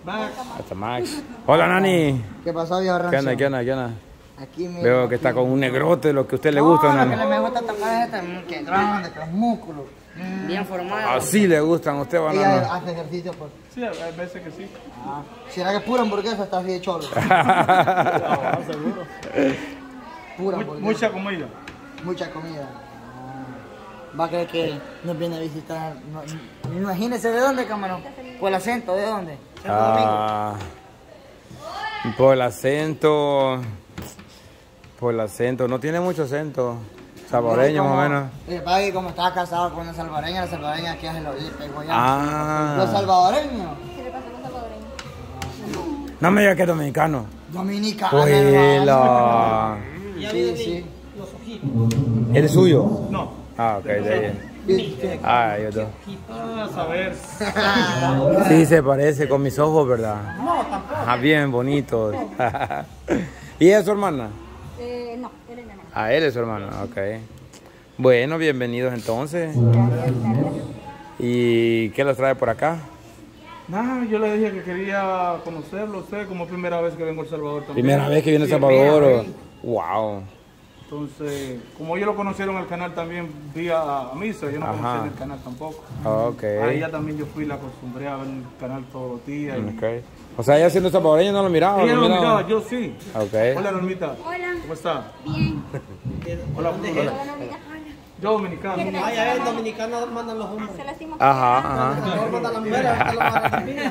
Hasta Max. Hola, Nani. ¿Qué pasó, viejo Rancho? ¿Qué onda? Aquí me... Veo que está con un negrote, lo que a usted le gusta, Nani. Lo que me gusta tocar es este, que grande, con músculos. Bien formado. Así le gustan a usted, Ella banana. hace ejercicio, pues. Sí, hay veces que sí. ¿Será que pura hamburguesa está así de cholo? Seguro. Pura hamburguesa. Mucha comida. Mucha comida. Va a creer que nos viene a visitar. Imagínese de dónde, camarón. Por el acento, ¿de dónde? Por el acento. No tiene mucho acento. Salvadoreño, más o menos. Para que como estaba casado con una salvadoreña, la salvadoreña aquí hace lo pegó ya. Los salvadoreños. ¿Qué le pasa a los salvadoreños? No me diga que es dominicano. Dominicana. Pues Sí. Los ojitos. ¿Es suyo? No. Ah, ok, de ahí. Ah, yo no. A saber. Sí, se parece con mis ojos, ¿verdad? No, tampoco. Ah, bien bonitos. ¿Y ella es su hermana? No, él es mi hermano. Ah, él es su hermana, ok. Bueno, bienvenidos entonces. ¿Y qué los trae por acá? Nada, yo le dije que quería conocerlo a usted como primera vez que vengo a El Salvador también. Primera vez que viene a El Salvador. Wow. Entonces, como ellos lo conocieron el canal también vía misa, yo no conocía el canal tampoco. Ok. Ahí ya también yo fui, la acostumbré a ver el canal todos los días. Okay. O sea, ella siendo salvadoreña no lo miraba. Ella lo miraba, yo sí. Okay. Hola, Normita. Hola. ¿Cómo está? Bien. Hola, Hola, Normita. yo dominicano. Ay, a ver, dominicanos mandan los hombres. Se lastimó. Ajá. No mandan las mujeres, ahorita lo van a recibir.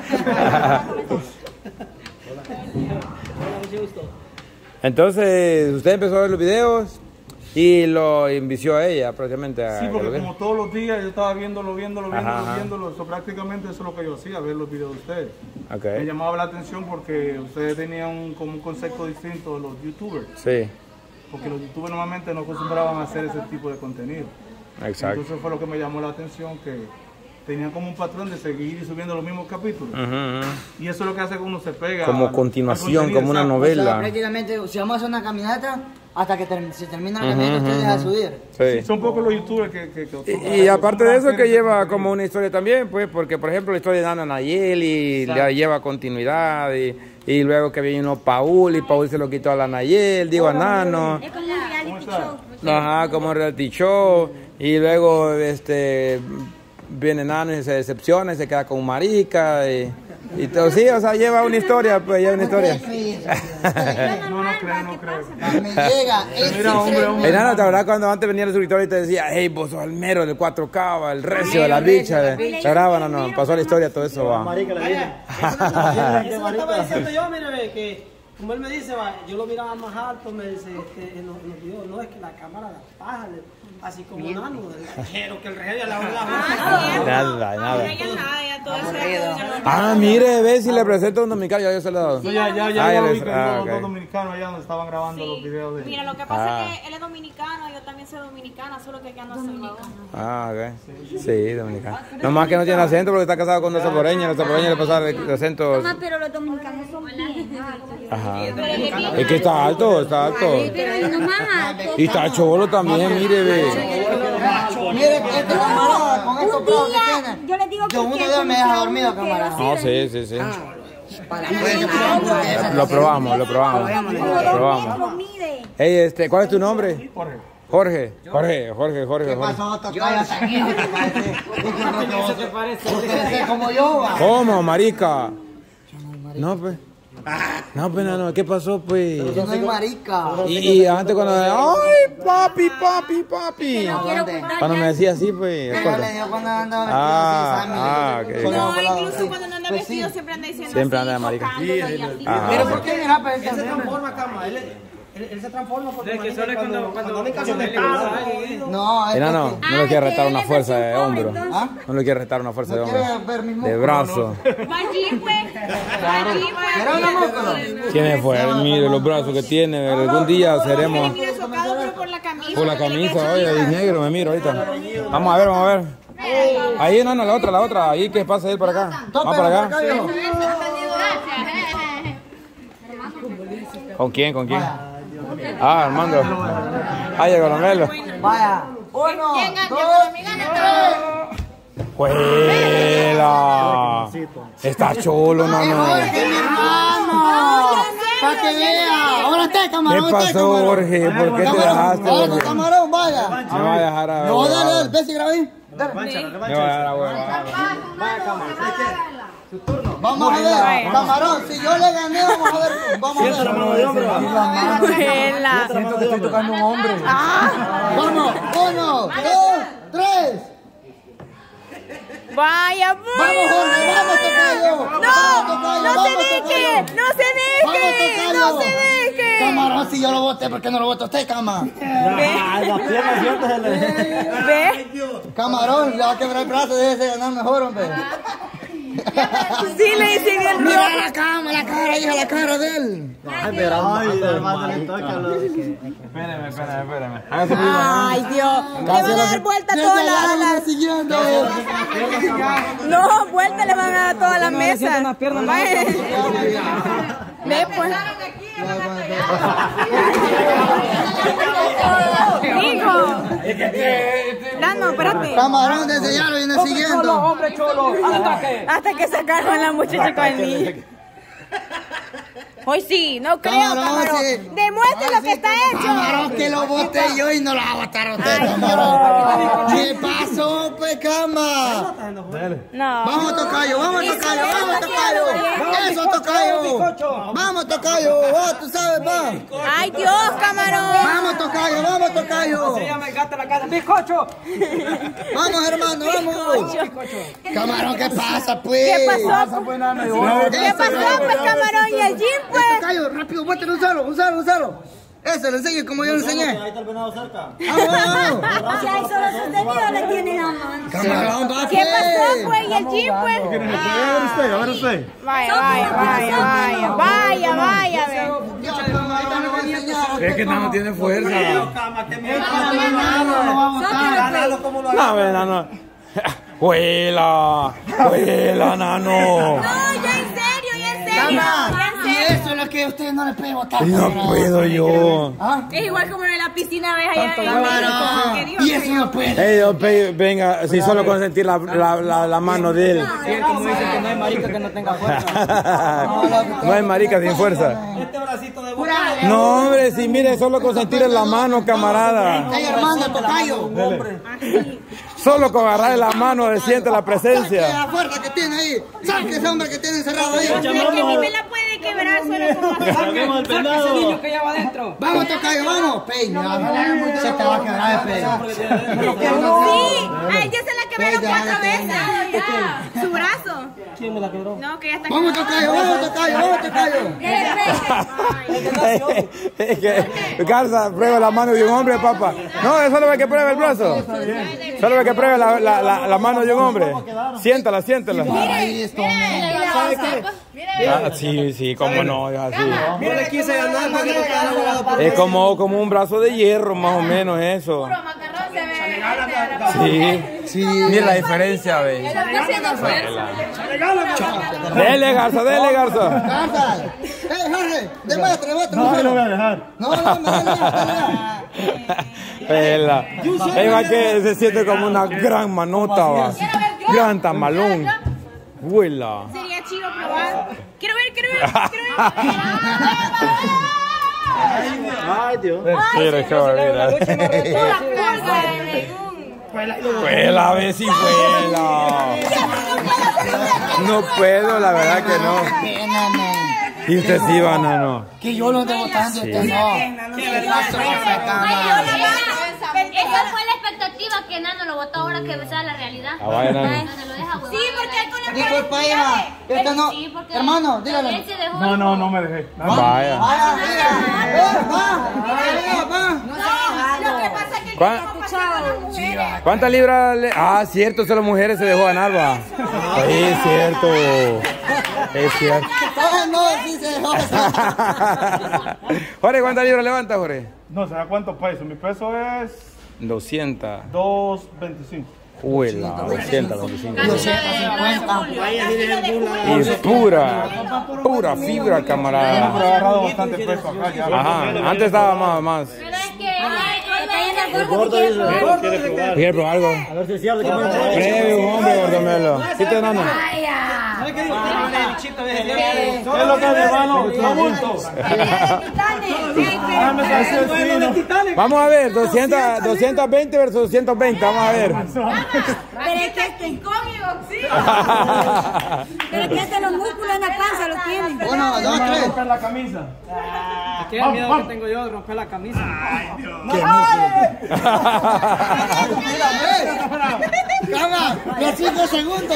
Hola, mucho gusto. Entonces, usted empezó a ver los videos y lo invició a ella prácticamente a Sí, que porque lo viera. como todos los días yo estaba viéndolo, Ajá. eso prácticamente eso es lo que yo hacía, ver los videos de ustedes. Me Ok. llamaba la atención porque ustedes tenían como un concepto distinto de los youtubers, Sí, porque los youtubers normalmente no acostumbraban a hacer ese tipo de contenido. exacto. Entonces fue lo que me llamó la atención, que tenían como un patrón de seguir y subiendo los mismos capítulos. Y eso es lo que hace que uno se pega. Como al continuación, contenido, como una exacto. O sea, novela. prácticamente, si vamos a hacer una caminata, hasta que se termina la caminata, usted deja de subir. Sí. Son pocos los youtubers Y aparte de eso que lleva como una historia también, pues, porque por ejemplo la historia de Nana Nayeli la lleva continuidad y luego que vino Paul y Paul se lo quitó a la Nayel, digo a Nano, Es como un reality show. ajá, como un reality show y luego viene Nano y se decepciona y se queda con marica y todo, sí, o sea, lleva una historia, pues lleva una historia. No creo. Me llega Mira, hombre. Nano, ¿te acuerdas cuando antes venía el suscriptor y te decía, hey, vos sos el mero del 4K, el recio de la bicha? ¿Te graba? No, pasó la historia, todo eso va. Marica, le dije. Eso me estaba diciendo yo, mire, ve, que como él me dice, va, yo lo miraba más alto, me dice, en los videos, no es que la cámara la paja, así como Nano, el rejero, que el rejero la Nada. Ah, mire, ve si le presento a un dominicano, ya yo se lo he dado. Ya Ah, lo vi les- con ah, los ok. dos dominicanos allá donde estaban grabando los videos de Mira, lo que pasa es que él es dominicano, yo también soy dominicana, solo que acá no soy dominicana. Ah, ok. Sí, dominicano. Nomás que no tiene acento porque está casado con una salvadoreña. Los salvadoreños le pasan el acento. Mamá, pero los dominicanos son bien altos. Ajá. Es que está alto, Pero hay uno más alto. Y está cholo también, mire, ve. Mire, este camarada, con estos Un brazos que día, tiene. yo le digo que Yo uno día me deja dormido, camarada. No, sí. Para que Lo probamos. Hey, ¿cuál es tu nombre? Jorge. ¿Qué pasó? Tocaya también. ¿Te parece como yo? Va. ¿Cómo, marica? No, pues. No, ¿qué pasó, pues? Yo soy marica. Y antes cuando... ¡Ay, papi! Cuando me decía así, pues... Yo le digo cuando ando Ah, vestido ok. No, incluso cuando no anda vestido siempre anda diciendo Siempre así, anda de marica. enfocándolo y así. Ajá. Pero ¿por qué mira, pero Él se transforma, cama, él se transforma porque cuando no casa de No, No le quiere retar una fuerza de hombro. ¿Ah? No le quiere retar una fuerza de ¿No hombro. quiere ver mis De músculos? brazo. Allí, pues. ¿Era una músculo? Tiene fuerza, mire los brazos que tiene. Algún día seremos Mira, socado, pero por la camisa. por la camisa. Oye, el negro me miro ahorita. Vamos a ver. Ahí, no, la otra. Ahí que pasa él para acá. Vamos para acá. ¿Con quién? Ah, Armando. Llegó Romelo. Vaya. 1, 2, 3. ¡Juela! Está chulo, no. Jorge, mi hermano. Para que vea. Ahora usted, camarón. ¿Qué pasó, Jorge? ¿Por qué te dejaste, Vaya, Jorge? camarón, vaya. Me va a dejar a... No, dale, ve si grabé. Me va a dejar a huevo. Vamos a ver, camarón, si yo le gané, vamos a ver. Vamos a ver. Siento que estoy tocando un hombre. Vamos, 1, 2, 3. Vaya, Vamos, Jorge, vamos, tocayo. no se deje. No se deje. Camarón, si yo lo voté, ¿por qué no lo votó usted, cama? Ve. Camarón, le va a quebrar el brazo, déjese ganar mejor, hombre. Sí, le hice bien. Mira la cara, hija, la cara de él. Espérame. Ay, Dios. Le van a dar vuelta a todas las... Siguiendo. No, vuelta le van a dar todas las mesas. Vaya. Ve, pues. Hijo. No, espérate. Camarón, desde ya lo viene siguiendo. Hasta que sacaron a la muchacha con el niño. Hoy sí, no creo, Camarón, camarón. sí. Demuestre lo que está hecho. Camarón, que lo voté yo y no lo va a votar usted, Ay, camarón. ¿Qué pasó, pues, cama? No. Vamos, tocayo. Eso, tocayo. Vamos, tocayo. Oh, tú sabes, va. Ay, Dios, camarón. Vamos, tocayo. Se llama el gato de la casa. ¡Bizcocho! Vamos, hermano, vamos. Camarón, ¿qué pasa, pues? ¿Qué pasó, pues, camarón? ¿Y el gym, pues? Tocayo, rápido, bótelo, úsalo. Eso, le enseño como yo le enseñé. Ahí está el venado cerca. Vamos. Si hay solo sostenido, le tienen a mano. Camarón, va, ¿Qué pasó, pues? ¿Y el gym, pues? A ver usted. Vaya. Es que no tiene fuerza. No. Juela, nano. No, ya en serio. Y eso es lo que a ustedes no les puede votar. No puedo yo. Es igual como en la piscina, ¿ves? Allá Y eso no puede. Venga, si solo consentir la mano de él. Como dicen que no hay marica que no tenga fuerza. No hay marica sin fuerza. Este bracito de boca. No, hombre, si mire, solo consentir en la mano, camarada. Ay, hermano, tocayo. Solo con agarrar la mano se siente la presencia. La fuerza que tiene ahí. Saque ese hombre que tiene encerrado ahí. Es que a mí me la puede quebrar solo como así. Ese niño que ya va adentro. Vamos, tocayo, vamos. Peña, se te va a quebrar el peña. Sí, a ella se la quebraron 4 veces. Su brazo. ¿Quién me la quebró? No, que ya está Vamos, tocayo. Es que Garza prueba la mano de un hombre, papá. No, es solo ve que pruebe el brazo. Solo ve que pruebe la mano de un hombre. Siéntala. Sí, cómo no, es así. Yo le quise ganar porque no estaba abogado. Es como un brazo de hierro, más o menos eso. Sí. Mira la diferencia, ve. Dele, Garza. Garza. Jorge, demuestre. No lo voy a dejar. No. Pela. Es igual que se siente como una gran manota, va. Gran tamalón. Vuela. Sería chido probar. Quiero ver. Ay, Dios. Mira. Vuela, a ver si vuela. No puedo, la verdad que no. Y usted sí, banano. Que yo lo debo tanto, usted no. Esa fue la expectativa que Nano lo votó ahora que sea la realidad. Vaya, Nano. Nano lo deja huevón. Sí, porque él con la Disculpa, hija. Esto no. Sí, porque Hermano, dígale. él se dejó. No me dejé. Vaya. Va. Lo que pasa es que ¿Cuántas libras le... Ah, cierto, solo mujeres se dejó ganar, va. Sí, es cierto. No, sí se dejó. Jorge, ¿cuántas libras levanta, Jorge? No, ¿sabes cuántos pesos? Mi peso es 200. 2.25. Uy, la 225. 250. Y pura fibra, He camarada. agarrado bastante peso acá ya. Ajá, antes estaba más. Pero es El gordo ¿Quiere probar algo? A ver si es cierto que me Previo, hombre, gordomelo. ¿Sí te enano? ¿Sabe qué digo? Es lo que es hermano, adultos. Vamos a ver, 220 versus 220, vamos a ver. Pero es que este incógnito, sí. Pero es que este los músculos en la panza los tienen. 1, 2, 3. Romper la camisa. ¿Qué miedo que tengo yo de romper la camisa? Cama, los 5 segundos.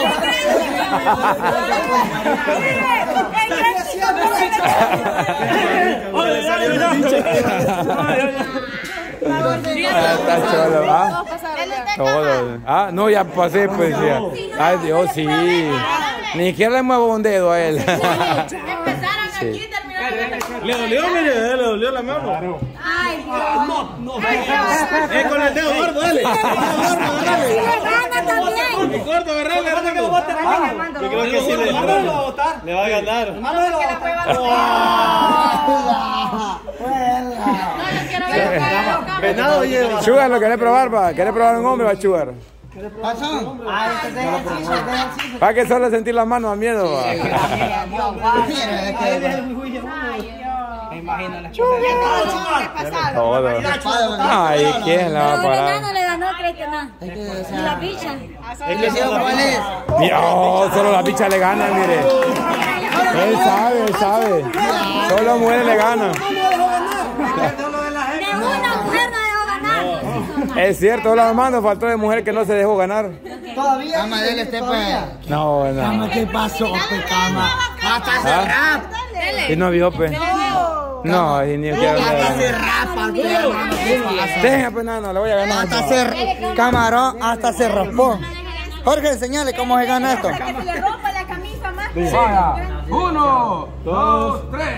Está cholo, ¿ah? Todo. Ah, no, ya pasé, pues ya. Ay, Dios, sí. Ni siquiera le muevo un dedo a él. Empezaron aquí y terminaron en Le dolió, mire, le dolió la mano. Ay, Dios. Con el dedo gordo, dale. Le gana también. El gordo, agarrale, yo creo que sí le va a ganar. Venado lleva. Sugar, ¿lo querés probar, pa? ¿Querés probar un hombre, va, Sugar? Pasón. Para que solo sentir las manos a miedo, va. Me imagino la Todo. Ay, ¿quién la va a Pero el parar? enano le ganó, ¿crees que no? Y la picha. ¿Cuál es? Dios, solo la picha le gana, mire. Él sabe. Solo a mujeres le ganan. De una mujer no dejó ganar. Es cierto, la mano faltó de mujer que no se dejó ganar. Todavía. Cama, dele este pues. No. Cama, ¿qué pasó, pe, cama? Hasta se rapa. ¿Y no vio, pe? No, y ni quiero Hasta se ver. rapa, pe, hermano. ¿Qué pasa? Deja, pues, nano, le voy a ganar. Hasta se... Camarón, hasta se raspó. Jorge, enseñale cómo se gana esto. Que se le rompa la camisa más. Vaya. 1, 2, 3.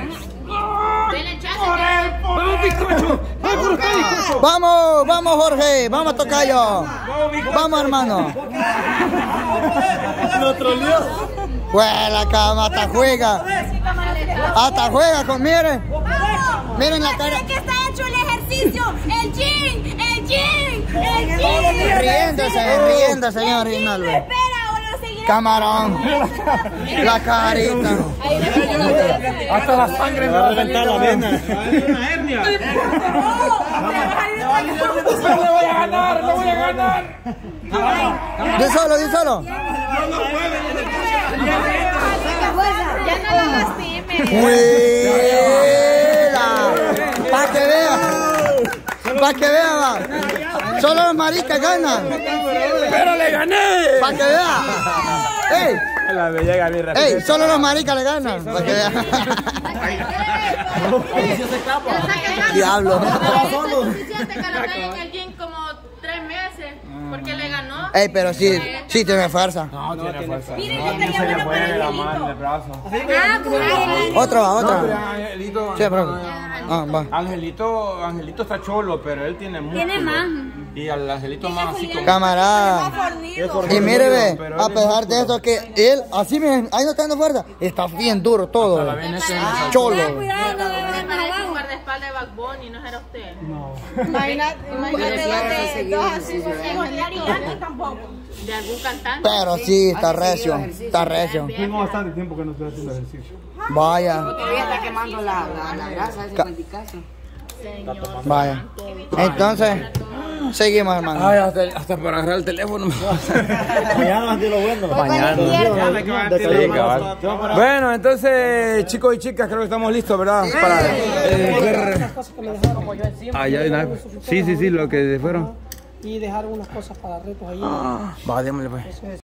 Vamos, Jorge. Vamos, tocayo. Vamos, hermano. Pues la cama hasta juega. Hasta juega con, miren. Miren la cara. Que está hecho el ejercicio. El gym. Riéndose, señor Rinaldo. Camarón. La carita. Hasta la sangre me va a reventar la vena. Una hernia. Le voy a ganar. Di solo. Ya no lo lastime. Para que vea, va. Solo los maricas ganan. ¡Pero le gané! Para que vea. La bella mi Ey, solo los maricas le ganan. Para que vea. Diablo. Suficiente que lo traen en el gym como 3 meses. Porque le ganó. Ey, pero sí tiene fuerza. No tiene fuerza. Miren, yo estaría bueno para el mano, el brazo. Otra. Angelito. Sí, bro. Va. Angelito está cholo, pero él tiene músculo. Tiene más. Y al Angelito más así como... Camarada. Y mire, ve, a pesar de esto que él, así miren, ahí no está dando fuerza, está bien duro todo. Cholo. Cuidado, no me Me parece un guardaespaldas de Bad Bunny, ¿no era usted? Imagínate tampoco. ¿De algún cantante? Pero sí, está recio. Tengo bastante tiempo que no estoy haciendo ejercicio. Vaya. Todavía está quemando la grasa esa en casa. Vaya. Entonces, seguimos, hermano. Ay, hasta para agarrar el teléfono. Mañana ante lo bueno. Bueno, entonces, chicos y chicas, creo que estamos listos, ¿verdad? Para ver... Sí, lo que fueron. Y dejar unas cosas para retos ahí. Va, démosle pues.